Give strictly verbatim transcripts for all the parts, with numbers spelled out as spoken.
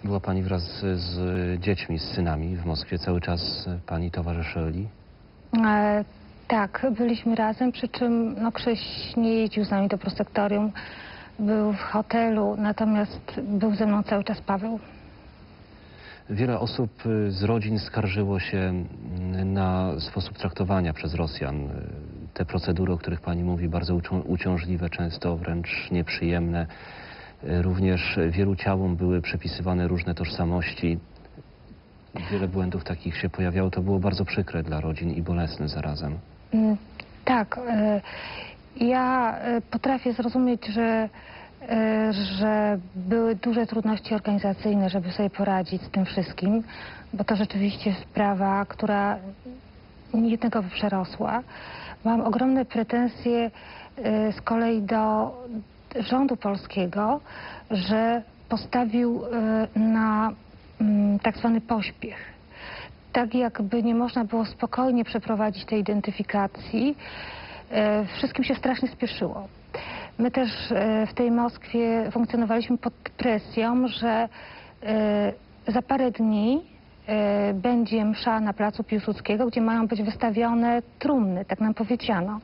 Była Pani wraz z, z dziećmi, z synami w Moskwie. Cały czas Pani towarzyszyli? E, tak, byliśmy razem, przy czym no, Krzyś nie jeździł z nami do prosektorium. Był w hotelu, natomiast był ze mną cały czas Paweł. Wiele osób z rodzin skarżyło się na sposób traktowania przez Rosjan. Te procedury, o których Pani mówi, bardzo uciążliwe, często wręcz nieprzyjemne. Również wielu ciałom były przypisywane różne tożsamości. Wiele błędów takich się pojawiało. To było bardzo przykre dla rodzin i bolesne zarazem. Tak. Ja potrafię zrozumieć, że, że były duże trudności organizacyjne, żeby sobie poradzić z tym wszystkim, bo to rzeczywiście sprawa, która jednego przerosła. Mam ogromne pretensje z kolei do rządu polskiego, że postawił na tak zwany pośpiech. Tak jakby nie można było spokojnie przeprowadzić tej identyfikacji. Wszystkim się strasznie spieszyło. My też w tej Moskwie funkcjonowaliśmy pod presją, że za parę dni będzie msza na placu Piłsudskiego, gdzie mają być wystawione trumny, tak nam powiedziano.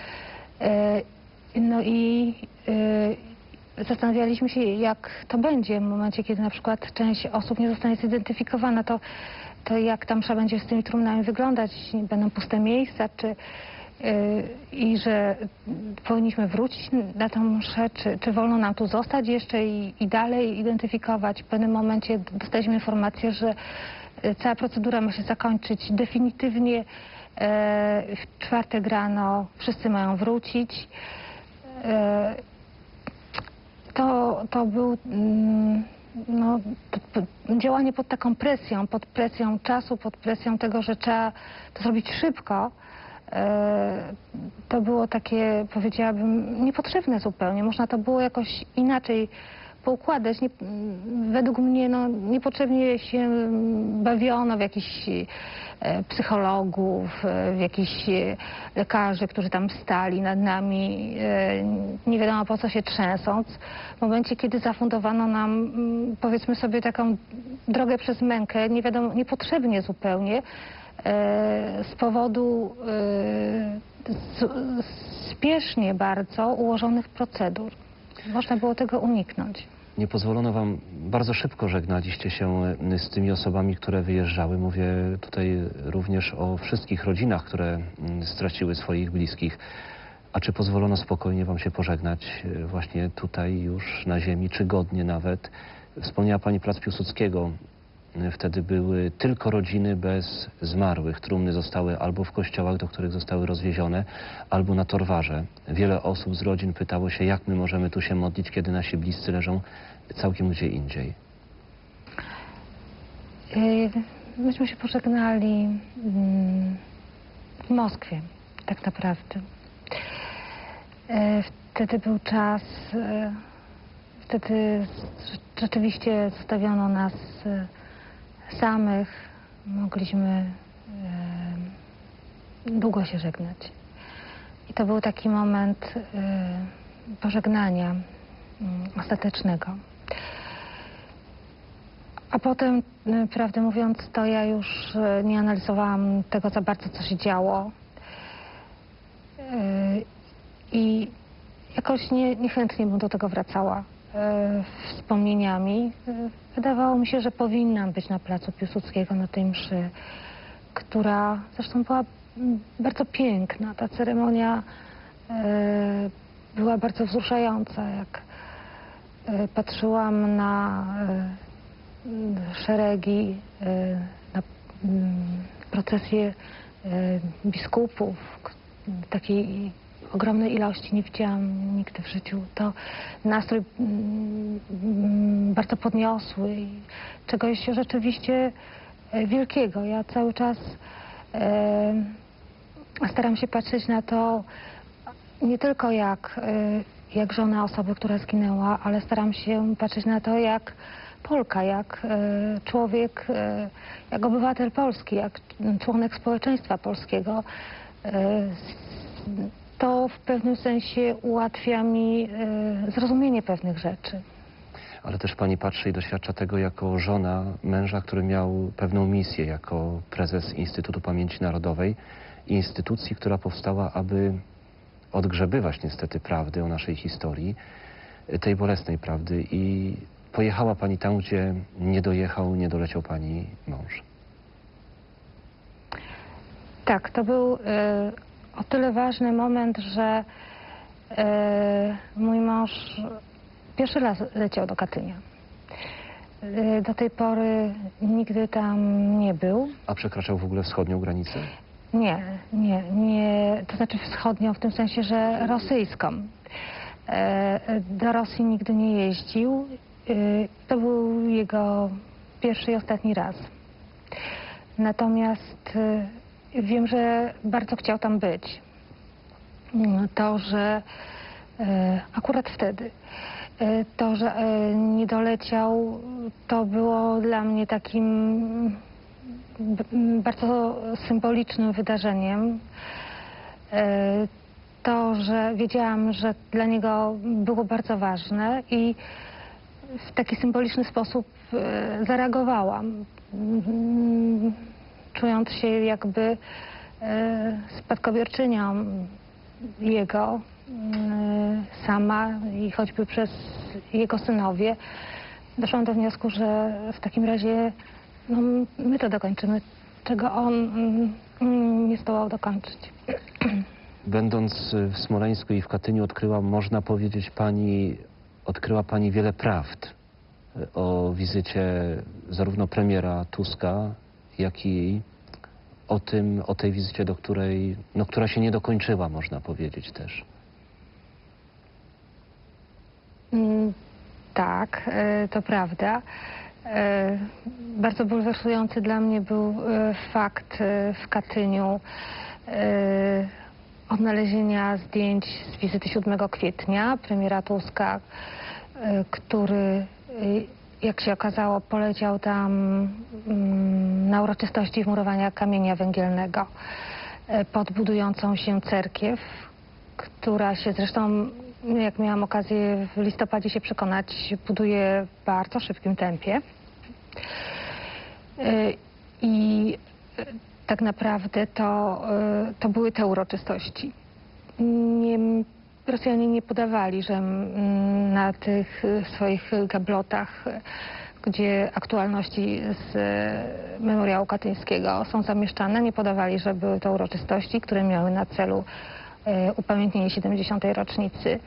No i y, zastanawialiśmy się, jak to będzie w momencie, kiedy na przykład część osób nie zostanie zidentyfikowana, to, to jak ta msza będzie z tymi trumnami wyglądać, będą puste miejsca, czy, y, i że powinniśmy wrócić na tę mszę, czy, czy wolno nam tu zostać jeszcze i, i dalej identyfikować. W pewnym momencie dostaliśmy informację, że cała procedura ma się zakończyć definitywnie w czwartek rano, wszyscy mają wrócić. To, to był no, to, to działanie pod taką presją, pod presją czasu, pod presją tego, że trzeba to zrobić szybko. To było takie, powiedziałabym, niepotrzebne zupełnie. Można to było jakoś inaczej poukładać. Nie, według mnie no, niepotrzebnie się bawiono w jakichś e, psychologów, e, w jakichś e, lekarzy, którzy tam stali nad nami, e, nie wiadomo po co się trzęsąc. W momencie, kiedy zafundowano nam, m, powiedzmy sobie, taką drogę przez mękę, nie wiadomo, niepotrzebnie zupełnie, e, z powodu e, z, spiesznie bardzo ułożonych procedur. Można było tego uniknąć. Nie pozwolono wam, bardzo szybko żegnaliście się z tymi osobami, które wyjeżdżały. Mówię tutaj również o wszystkich rodzinach, które straciły swoich bliskich. A czy pozwolono spokojnie wam się pożegnać właśnie tutaj już na ziemi, czy godnie nawet? Wspomniała Pani plac Piłsudskiego. Wtedy były tylko rodziny bez zmarłych. Trumny zostały albo w kościołach, do których zostały rozwiezione, albo na Torwarze. Wiele osób z rodzin pytało się, jak my możemy tu się modlić, kiedy nasi bliscy leżą całkiem gdzie indziej. Myśmy się pożegnali w Moskwie, tak naprawdę. Wtedy był czas, wtedy rzeczywiście zostawiono nas samych, mogliśmy e, długo się żegnać. I to był taki moment e, pożegnania e, ostatecznego. A potem, e, prawdę mówiąc, to ja już e, nie analizowałam tego za bardzo, co się działo. E, I jakoś nie, niechętnie bym do tego wracała. Wspomnieniami. Wydawało mi się, że powinnam być na placu Piłsudskiego na tej mszy, która zresztą była bardzo piękna. Ta ceremonia była bardzo wzruszająca. Jak patrzyłam na szeregi, na procesję biskupów, takiej ogromnej ilości nie widziałam nigdy w życiu. To nastrój mm, bardzo podniosły i czegoś rzeczywiście wielkiego. Ja cały czas e, staram się patrzeć na to nie tylko jak, e, jak żona osoby, która zginęła, ale staram się patrzeć na to jak Polka, jak e, człowiek, e, jak obywatel polski, jak członek społeczeństwa polskiego. E, to w pewnym sensie ułatwia mi e, zrozumienie pewnych rzeczy. Ale też pani patrzy i doświadcza tego jako żona męża, który miał pewną misję jako prezes Instytutu Pamięci Narodowej, instytucji, która powstała, aby odgrzebywać niestety prawdy o naszej historii, tej bolesnej prawdy, i pojechała pani tam, gdzie nie dojechał, nie doleciał pani mąż. Tak, to był y, o tyle ważny moment, że y, mój mąż pierwszy raz leciał do Katynia. Y, do tej pory nigdy tam nie był. A przekraczał w ogóle wschodnią granicę? Nie, nie, nie, to znaczy wschodnią w tym sensie, że rosyjską. E, Do Rosji nigdy nie jeździł. E, To był jego pierwszy i ostatni raz. Natomiast e, wiem, że bardzo chciał tam być. Mm, To, że e, akurat wtedy, e, to, że e, nie doleciał, to było dla mnie takim b- bardzo symbolicznym wydarzeniem. E, To, że wiedziałam, że dla niego było bardzo ważne i w taki symboliczny sposób e, zareagowałam, mm, czując się jakby e, spadkobierczynią jego e, sama i choćby przez jego synowie. Doszłam do wniosku, że w takim razie no, my to dokończymy, czego on mm, nie zdołał dokończyć. Będąc w Smoleńsku i w Katyniu odkryła, można powiedzieć, pani, odkryła pani wiele prawd o wizycie zarówno premiera Tuska, jak i o tym, o tej wizycie, do której, no, która się nie dokończyła, można powiedzieć też. Mm, Tak, e, to prawda. E, Bardzo bulwersujący dla mnie był e, fakt e, w Katyniu e, odnalezienia zdjęć z wizyty siódmego kwietnia premiera Tuska, e, który, e, jak się okazało, poleciał tam mm, na uroczystości wmurowania kamienia węgielnego e, pod budującą się cerkiew, która się zresztą, jak miałam okazję w listopadzie się przekonać, buduje w bardzo szybkim tempie. Y, I y, tak naprawdę to, y, to były te uroczystości. Nie, Rosjanie nie podawali, że mm, na tych y, swoich gablotach, y, gdzie aktualności z y, memoriału katyńskiego są zamieszczane, nie podawali, że były to uroczystości, które miały na celu y, upamiętnienie siedemdziesiątej rocznicy y,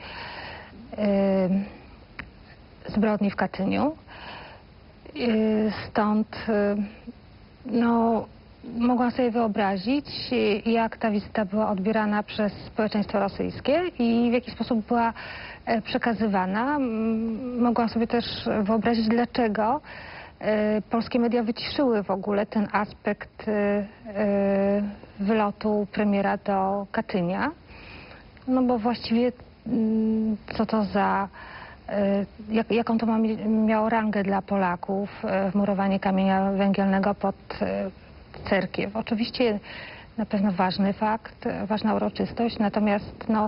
zbrodni w Katyniu. Y, Stąd y, no, mogłam sobie wyobrazić, y, jak ta wizyta była odbierana przez społeczeństwo rosyjskie i w jaki sposób była e, przekazywana. M, Mogłam sobie też wyobrazić, dlaczego e, polskie media wyciszyły w ogóle ten aspekt e, e, wylotu premiera do Katynia. No bo właściwie mm, co to za, e, jak, jaką to ma, mie- miało rangę dla Polaków, e, wmurowanie kamienia węgielnego pod e, cerkiew. Oczywiście na pewno ważny fakt, e, ważna uroczystość, natomiast no,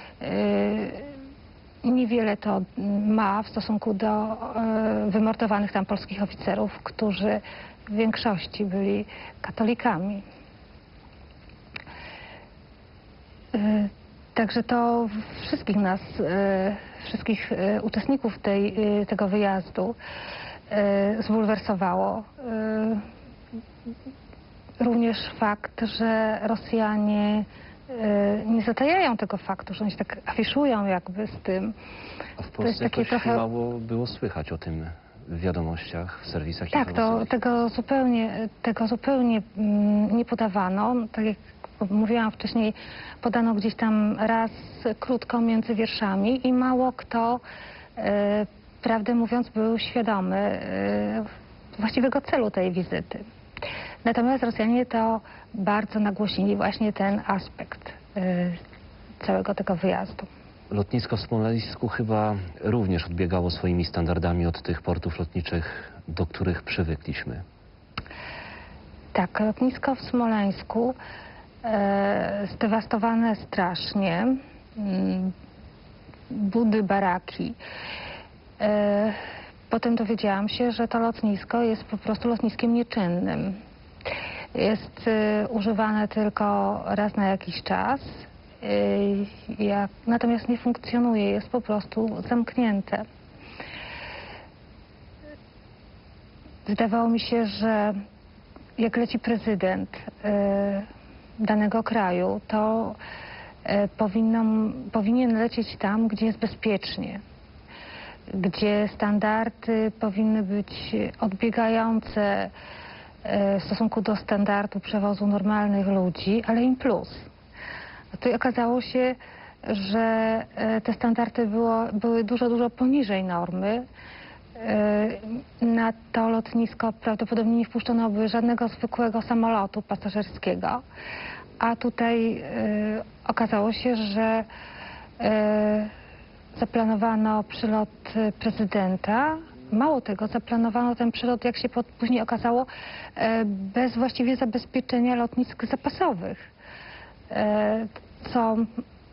e, niewiele to ma w stosunku do e, wymordowanych tam polskich oficerów, którzy w większości byli katolikami. E, Także to wszystkich nas, e, wszystkich e, uczestników tej, e, tego wyjazdu e, zbulwersowało. E, Również fakt, że Rosjanie e, nie zatajają tego faktu, że oni się tak afiszują jakby z tym. A w To jest Polsce takie jakoś trochę... mało było słychać o tym w wiadomościach, w serwisach Tak, to informacyjnych. tego zupełnie, tego zupełnie mm, nie podawano. Tak jak mówiłam wcześniej, podano gdzieś tam raz krótko między wierszami i mało kto, e, prawdę mówiąc, był świadomy e, właściwego celu tej wizyty. Natomiast Rosjanie to bardzo nagłośnili, właśnie ten aspekt e, całego tego wyjazdu. Lotnisko w Smoleńsku chyba również odbiegało swoimi standardami od tych portów lotniczych, do których przywykliśmy. Tak, lotnisko w Smoleńsku e, zdewastowane strasznie, mm, budy, baraki. E, potem dowiedziałam się, że to lotnisko jest po prostu lotniskiem nieczynnym. Jest y, używane tylko raz na jakiś czas, y, jak, natomiast nie funkcjonuje, jest po prostu zamknięte. Wydawało mi się, że jak leci prezydent y, danego kraju, to y, powinno, powinien lecieć tam, gdzie jest bezpiecznie, gdzie standardy powinny być odbiegające w stosunku do standardu przewozu normalnych ludzi, ale im plus. Tu okazało się, że te standardy było, były dużo, dużo poniżej normy. Na to lotnisko prawdopodobnie nie wpuszczono by żadnego zwykłego samolotu pasażerskiego, a tutaj okazało się, że zaplanowano przylot prezydenta. Mało tego, zaplanowano ten przylot, jak się później okazało, bez właściwie zabezpieczenia lotnisk zapasowych. Co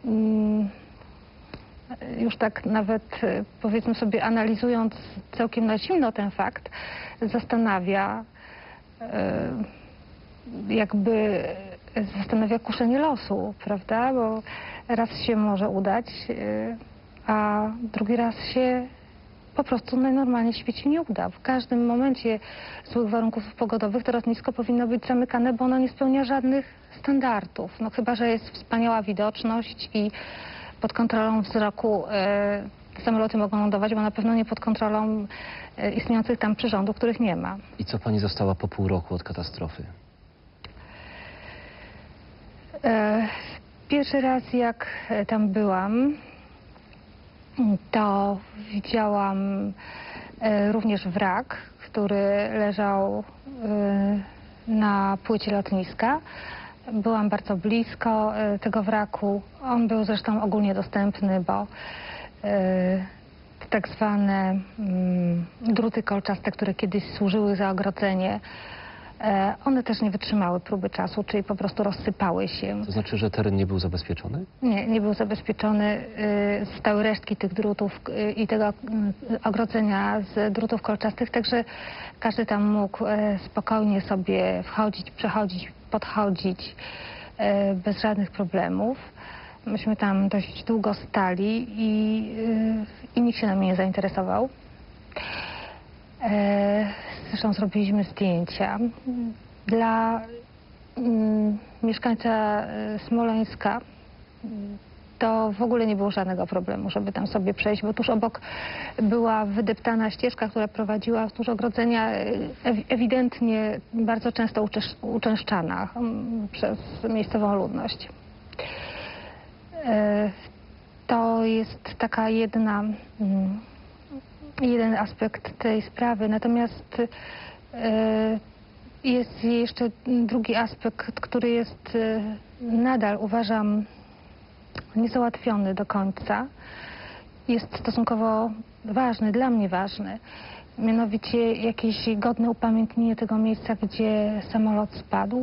już tak nawet, powiedzmy sobie, analizując całkiem na zimno ten fakt, zastanawia, jakby zastanawia kuszenie losu, prawda? Bo raz się może udać, a drugi raz się po prostu najnormalniej w świecie nie uda. W każdym momencie złych warunków pogodowych to lotnisko powinno być zamykane, bo ono nie spełnia żadnych standardów. No chyba że jest wspaniała widoczność i pod kontrolą wzroku e, samoloty mogą lądować, bo na pewno nie pod kontrolą e, istniejących tam przyrządów, których nie ma. I co pani została po pół roku od katastrofy? E, pierwszy raz jak tam byłam, to widziałam e, również wrak, który leżał e, na płycie lotniska. Byłam bardzo blisko e, tego wraku. On był zresztą ogólnie dostępny, bo e, tak zwane mm, druty kolczaste, które kiedyś służyły za ogrodzenie, e, one też nie wytrzymały próby czasu, czyli po prostu rozsypały się. To znaczy, że teren nie był zabezpieczony? Nie, nie był zabezpieczony. Zostały resztki tych drutów i tego ogrodzenia z drutów kolczastych, także każdy tam mógł spokojnie sobie wchodzić, przechodzić, podchodzić bez żadnych problemów. Myśmy tam dość długo stali i, i nikt się nami nie zainteresował. Zresztą zrobiliśmy zdjęcia. Dla mm, mieszkańca Smoleńska to w ogóle nie było żadnego problemu, żeby tam sobie przejść, bo tuż obok była wydeptana ścieżka, która prowadziła wzdłuż ogrodzenia, ewidentnie bardzo często uczęszczana przez miejscową ludność. To jest taka jedna, jeden aspekt tej sprawy, natomiast jest jeszcze drugi aspekt, który jest nadal, uważam, niezałatwiony do końca. Jest stosunkowo ważny, dla mnie ważny. Mianowicie jakieś godne upamiętnienie tego miejsca, gdzie samolot spadł.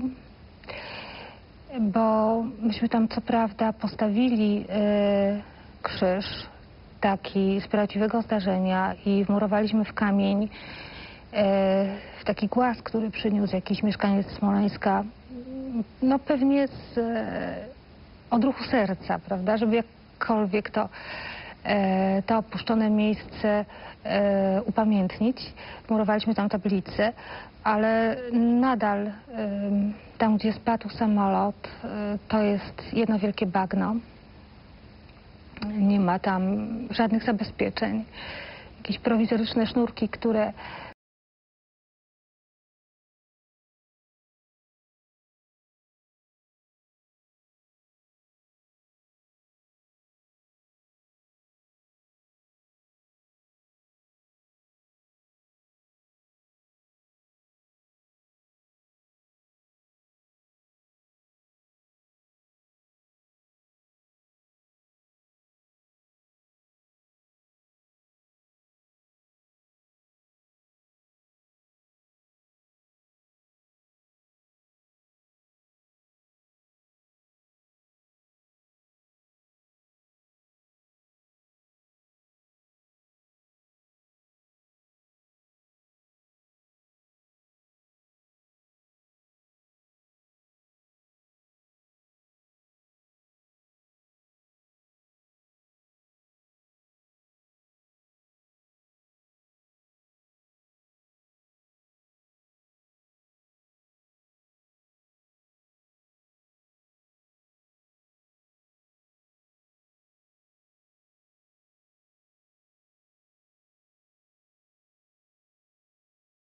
Bo myśmy tam co prawda postawili y, krzyż taki z prawdziwego zdarzenia i wmurowaliśmy w kamień y, w taki głaz, który przyniósł jakiś mieszkaniec Smoleńska, no pewnie z y, odruchu serca, prawda, żeby jakkolwiek to, y, to opuszczone miejsce y, upamiętnić. Wmurowaliśmy tam tablicę, ale nadal y, tam, gdzie spadł samolot, y, to jest jedno wielkie bagno. Nie ma tam żadnych zabezpieczeń. Jakieś prowizoryczne sznurki, które